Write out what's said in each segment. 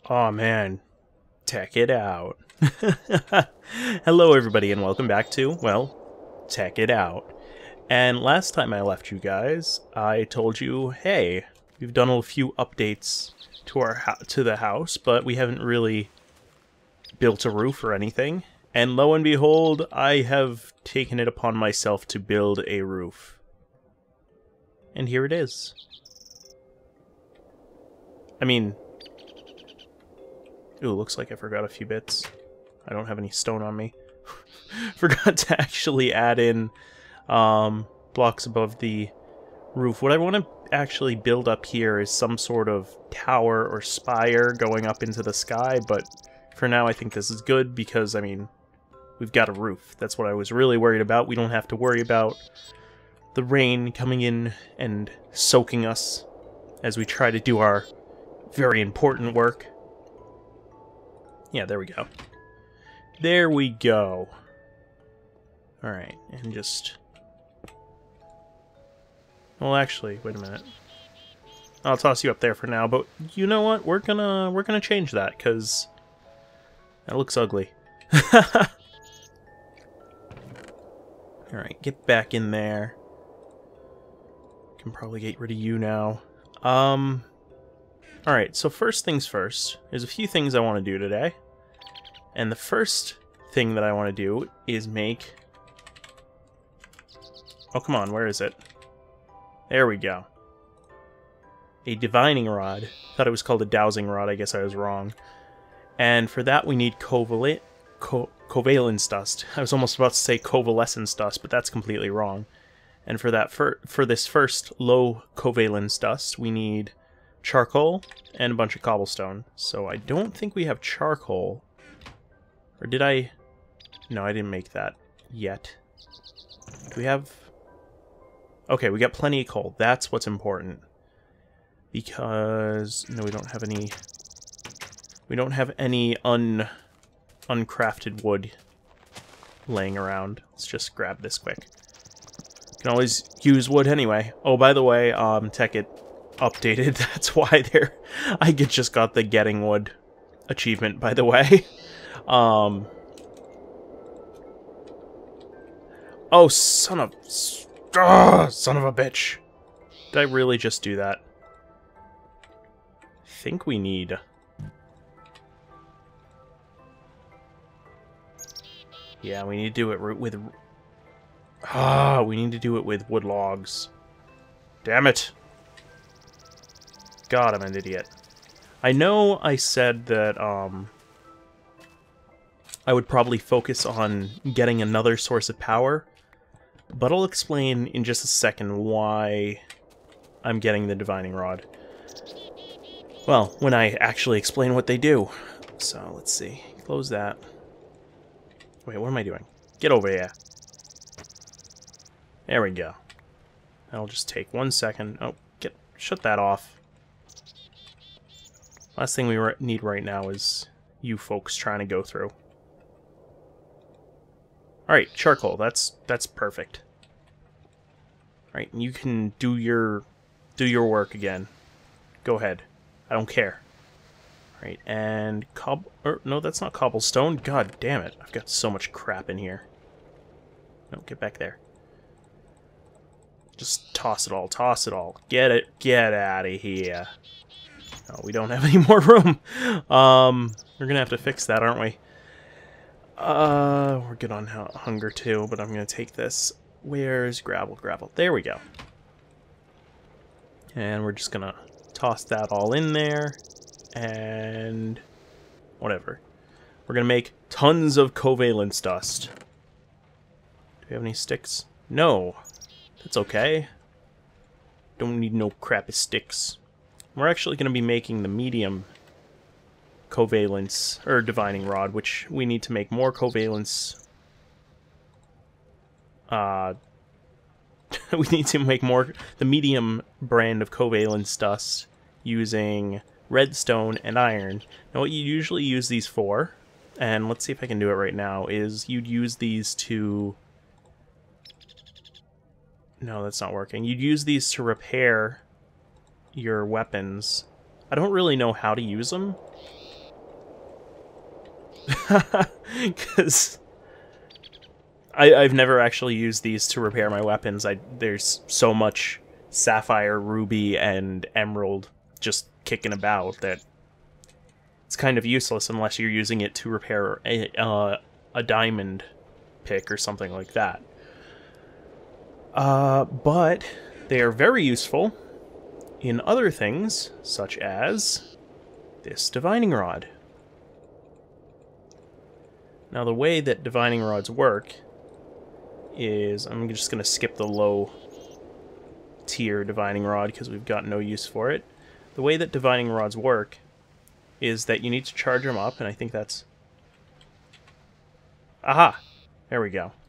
Oh man, Tekkit out. Hello everybody and welcome back to, well, Tekkit out. And last time I left you guys, I told you, hey, we've done a few updates to the house, but we haven't really built a roof or anything. And lo and behold, I have taken it upon myself to build a roof. And here it is. I mean, ooh, looks like I forgot a few bits. I don't have any stone on me. Forgot to actually add in blocks above the roof. What I want to actually build up here is some sort of tower or spire going up into the sky, but for now I think this is good because, I mean, we've got a roof. That's what I was really worried about. We don't have to worry about the rain coming in and soaking us as we try to do our very important work. Yeah, there we go. There we go. Alright, and just... Well, actually, wait a minute. I'll toss you up there for now, but you know what? We're gonna change that, because that looks ugly. Alright, get back in there. Can probably get rid of you now. Alright, so first things first. There's a few things I want to do today. And the first thing that I want to do is make... Oh, come on, where is it? There we go. A divining rod. Thought it was called a dowsing rod, I guess I was wrong. And for that we need covalence dust. I was almost about to say covalescence dust, but that's completely wrong. And for that, for this first low covalence dust, we need charcoal and a bunch of cobblestone. So I don't think we have charcoal. Or did I? No, I didn't make that yet. Do we have... Okay, we got plenty of coal. That's what's important. Because... No, we don't have any... We don't have any uncrafted wood laying around. Let's just grab this quick. Can always use wood anyway. Oh, by the way, Tekkit updated. That's why I just got the getting wood achievement, by the way. Oh, son of a bitch. Did I really just do that? I think we need... Yeah, we need to do it with... we need to do it with wood logs. Damn it. God, I'm an idiot. I know I said that, I would probably focus on getting another source of power, but I'll explain in just a second why I'm getting the divining rod. Well, when I actually explain what they do. So, let's see. Close that. Wait, what am I doing? Get over here. There we go. That'll just take 1 second. Oh, shut that off. Last thing we need right now is you folks trying to go through. Alright, charcoal. That's perfect. Alright, you can do your work again. Go ahead. I don't care. Alright, and no, that's not cobblestone. God damn it. I've got so much crap in here. No, get back there. Just toss it all, toss it all. Get out of here. Oh, we don't have any more room. We're gonna have to fix that, aren't we? We're good on hunger too, but I'm gonna take this. Where's gravel? Gravel. There we go. And we're just gonna toss that all in there. And... whatever. We're gonna make tons of covalence dust. Do we have any sticks? No. That's okay. Don't need no crappy sticks. We're actually gonna be making the medium covalence, or divining rod, which we need to make more covalence. We need to make more, the medium brand of covalence dust using redstone and iron. Now what you usually use these for, and let's see if I can do it right now, is you'd use these to... No, that's not working. You'd use these to repair your weapons. I don't really know how to use them. Because I've never actually used these to repair my weapons. There's so much sapphire, ruby, and emerald just kicking about that it's kind of useless unless you're using it to repair a diamond pick or something like that. But they are very useful in other things, such as this divining rod. Now, the way that divining rods work is... I'm just going to skip the low tier divining rod because we've got no use for it. The way that divining rods work is that you need to charge them up, and I think that's... Aha! There we go.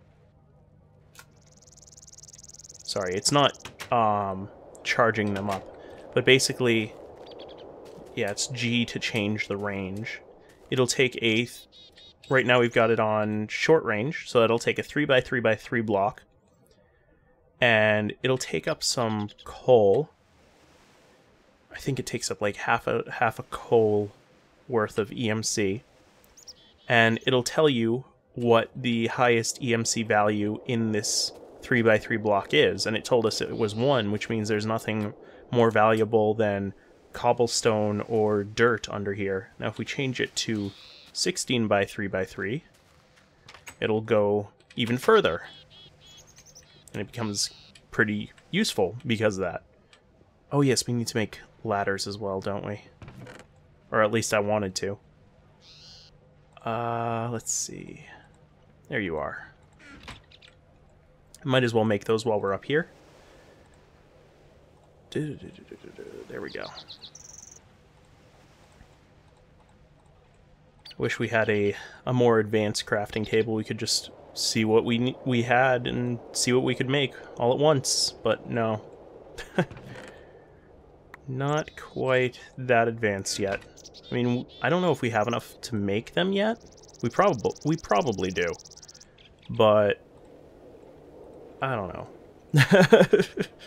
Sorry, it's not charging them up, but basically, yeah, it's G to change the range. It'll take a... Right now we've got it on short range, so that'll take a 3x3x3 block, and it'll take up some coal. I think it takes up like half a coal worth of EMC, and it'll tell you what the highest EMC value in this 3x3 block is, and it told us it was 1, which means there's nothing more valuable than cobblestone or dirt under here. Now if we change it to 16 by 3x3, it'll go even further, and it becomes pretty useful because of that. Oh yes, we need to make ladders as well, don't we? Or at least I wanted to. Let's see. There you are. Might as well make those while we're up here. There we go. Wish we had a more advanced crafting table. We could just see what we had and see what we could make all at once, but no. Not quite that advanced yet. I mean, I don't know if we have enough to make them yet. We probably do, but I don't know.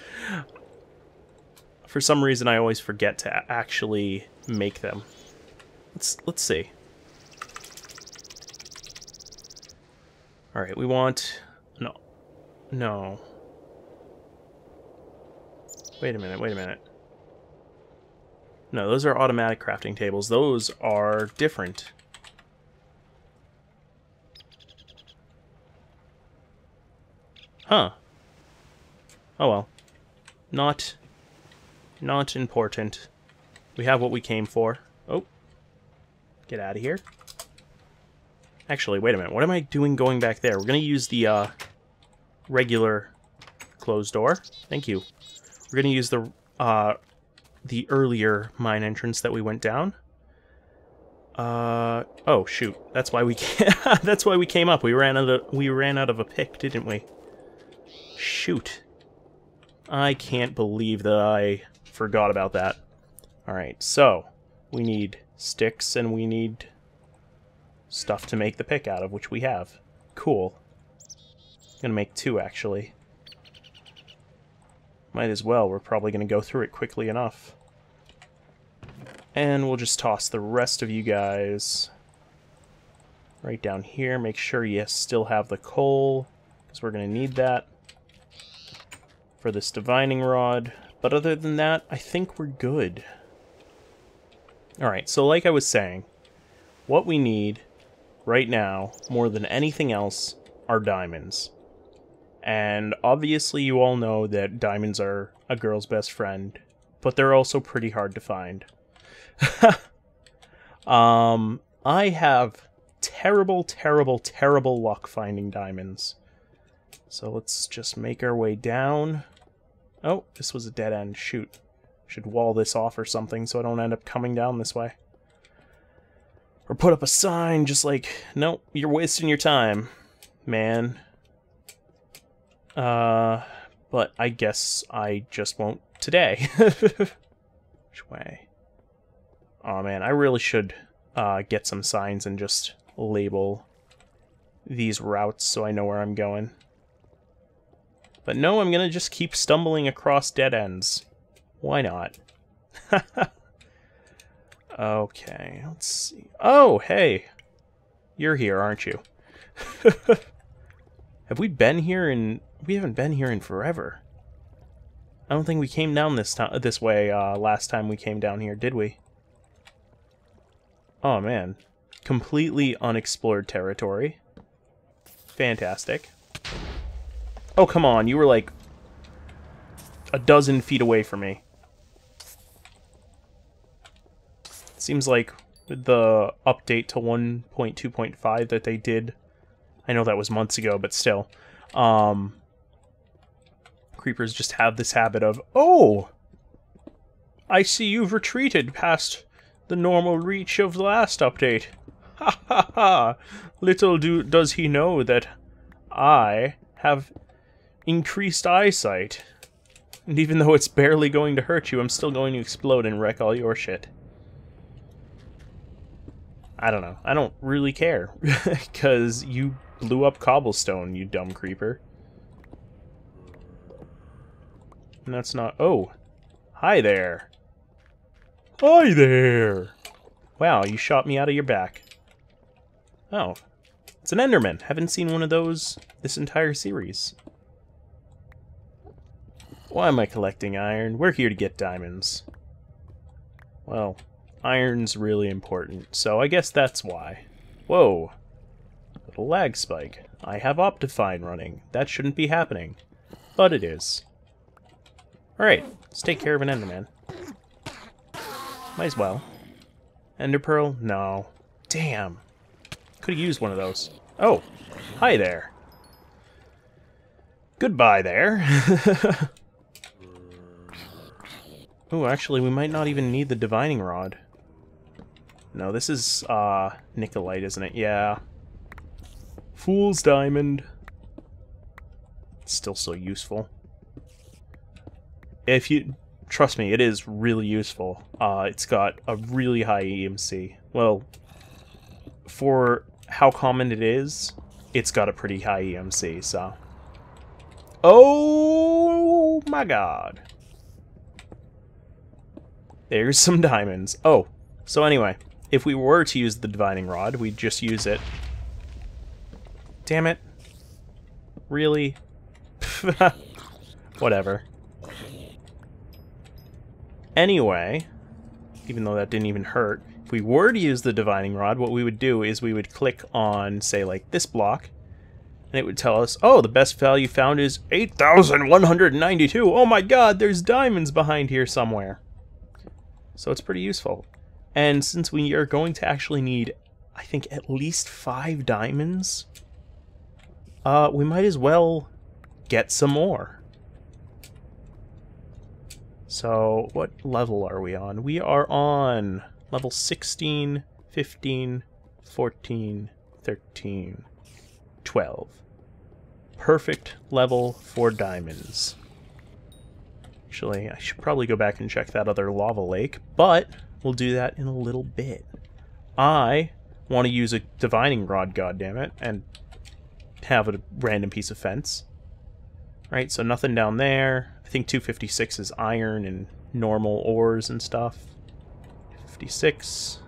For some reason, I always forget to actually make them. Let's see. All right, we want... No. Wait a minute. No, those are automatic crafting tables. Those are different. Huh. Oh well. Not important. We have what we came for. Oh. Get out of here. Actually, wait a minute. What am I doing going back there? We're going to use the regular closed door. Thank you. We're going to use the earlier mine entrance that we went down. Oh shoot. That's why we that's why we came up. We ran out of a pick, didn't we? Shoot. I can't believe that I forgot about that. All right. So, we need sticks and we need stuff to make the pick out of, which we have. Cool. I'm gonna make 2, actually. Might as well. We're probably gonna go through it quickly enough. And we'll just toss the rest of you guys right down here. Make sure you still have the coal, because we're gonna need that for this divining rod. But other than that, I think we're good. Alright, so like I was saying, what we need right now, more than anything else, are diamonds. And obviously you all know that diamonds are a girl's best friend, but they're also pretty hard to find. I have terrible luck finding diamonds. So let's just make our way down. Oh, this was a dead end. Shoot. Should wall this off or something so I don't end up coming down this way. Or put up a sign just like, nope, you're wasting your time, man. But I guess I just won't today. Which way? Oh man, I really should get some signs and just label these routes so I know where I'm going. But no, I'm gonna just keep stumbling across dead ends. Why not? Okay, let's see. Oh, hey! You're here, aren't you? Have we been here in... We haven't been here in forever. I don't think we came down this way last time we came down here, did we? Oh, man. Completely unexplored territory. Fantastic. Oh, come on. You were like a dozen feet away from me. Seems like the update to 1.2.5 that they did, I know that was months ago, but still, creepers just have this habit of, oh, I see you've retreated past the normal reach of the last update. Ha ha ha! Little does he know that I have increased eyesight. And even though it's barely going to hurt you, I'm still going to explode and wreck all your shit. I don't know. I don't really care. Because you blew up cobblestone, you dumb creeper. And that's not... Oh! Hi there! Hi there! Wow, you shot me out of your back. Oh. It's an Enderman. Haven't seen one of those this entire series. Why am I collecting iron? We're here to get diamonds. Well, iron's really important, so I guess that's why. Whoa. Little lag spike. I have Optifine running. That shouldn't be happening. But it is. Alright, let's take care of an Enderman. Might as well. Ender Pearl? No. Damn. Could have used one of those. Oh, hi there. Goodbye there. Oh, actually, we might not even need the divining rod. No, this is, Nikolite, isn't it? Yeah. Fool's Diamond. It's still so useful. If you... Trust me, it is really useful. It's got a really high EMC. Well, for how common it is, it's got a pretty high EMC, so... Oh my god. There's some diamonds. Oh, so anyway, if we were to use the divining rod, we'd just use it. Damn it. Really? Whatever. Anyway, even though that didn't even hurt, if we were to use the divining rod, what we would do is we would click on, say, like this block, and it would tell us, oh, the best value found is 8,192. Oh my god, there's diamonds behind here somewhere. So it's pretty useful. And since we are going to actually need, I think, at least 5 diamonds, we might as well get some more. So, what level are we on? We are on level 16, 15, 14, 13, 12. Perfect level for diamonds. Actually, I should probably go back and check that other lava lake, but we'll do that in a little bit. I want to use a divining rod, goddammit, and have a random piece of fence. Right, so nothing down there. I think 256 is iron and normal ores and stuff. 56.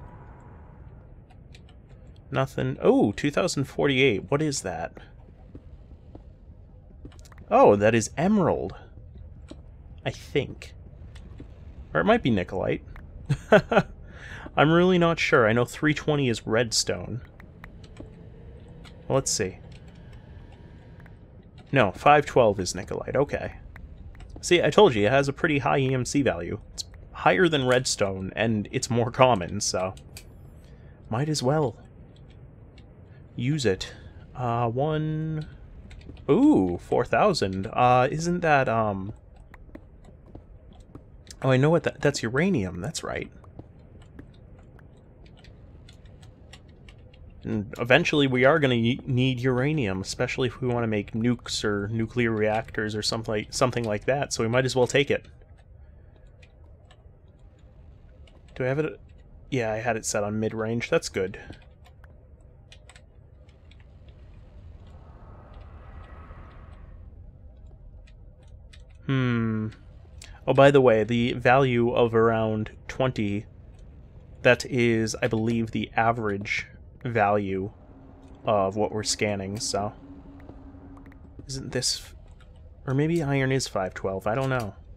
Nothing. Oh, 2048. What is that? Oh, that is emerald. I think. Or it might be Nikolite. I'm really not sure. I know 320 is redstone. Well, let's see. No, 512 is Nikolite. Okay. See, I told you, it has a pretty high EMC value. It's higher than redstone, and it's more common, so... Might as well use it. Ooh, 4,000. Isn't that, Oh, I know what that's uranium, that's right. And eventually we are going to need uranium, especially if we want to make nukes or nuclear reactors or something like that, so we might as well take it. Do I have it? Yeah, I had it set on mid-range. That's good. Oh, by the way, the value of around 20, that is, I believe, the average value of what we're scanning, so... Isn't this... Or maybe iron is 512, I don't know.